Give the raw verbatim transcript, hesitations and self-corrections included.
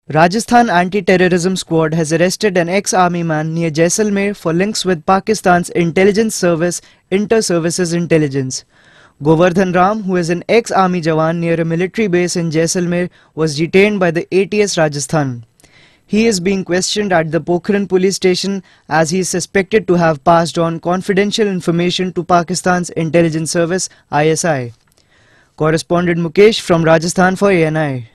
Rajasthan Anti-Terrorism Squad has arrested an ex-army man near Jaisalmer for links with Pakistan's intelligence service, Inter-Services Intelligence. Govardhan Ram, who is an ex-army jawan near a military base in Jaisalmer, was detained by the A T S Rajasthan. He is being questioned at the Pokhran police station as he is suspected to have passed on confidential information to Pakistan's intelligence service I S I. Correspondent Mukesh from Rajasthan for A N I.